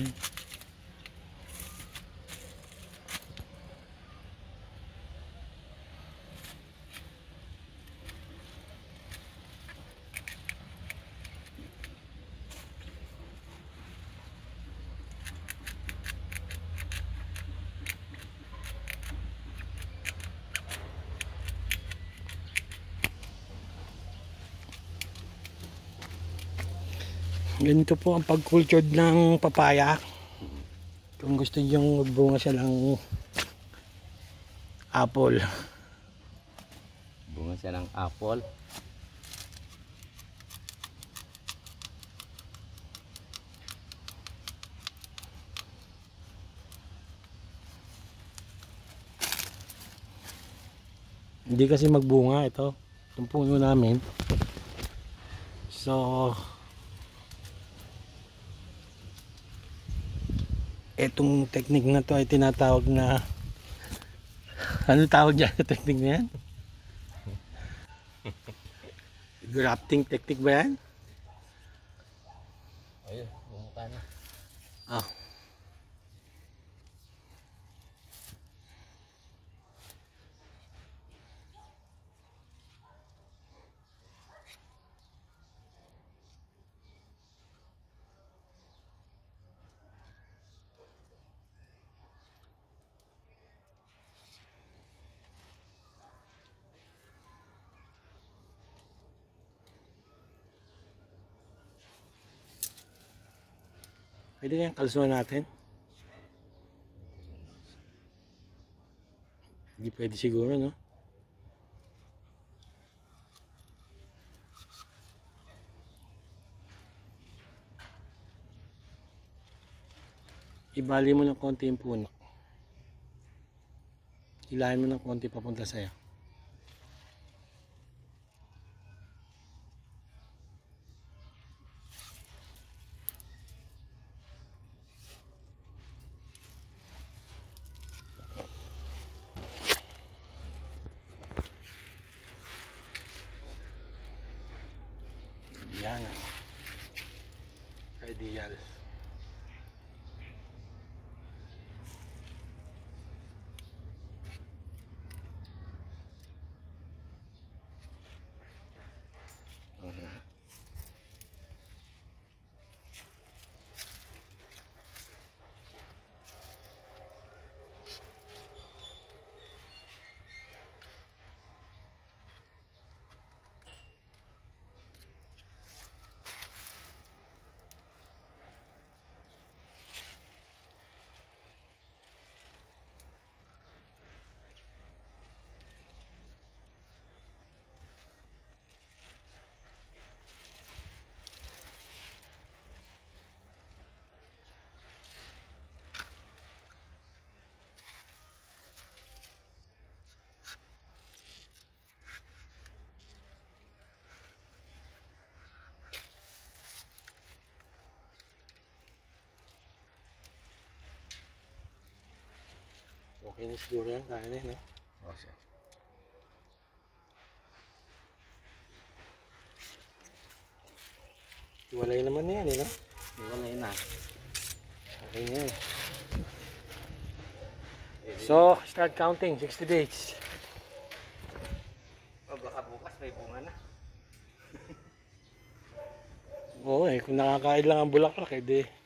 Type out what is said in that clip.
Ganito po ang pag-cultured ng papaya. Kung gusto nyo magbunga siya ng apple. Bunga siya ng apple. Hindi kasi magbunga ito. Itong puno namin. So etong technique na to ay tinatawag na, ano tawag dyan sa technique na yan? Grafting technique ba yan? Ayun, bumuka na. Ah. Pwede kayang kalsuhan natin? Hindi pwede siguro, no? Ibali mo ng konti yung puno. Hilahin mo ng konti papunta sa'yo. Yan. Ideal. Okay na siguro yan, kaya na yun, no? Okay. Iwalay naman na yan, no? Iwalay na. Okay na yan. So, start counting, 60 days. O baka bukas may bunga na. Oo kung nakakain lang ang bulaklak, eh di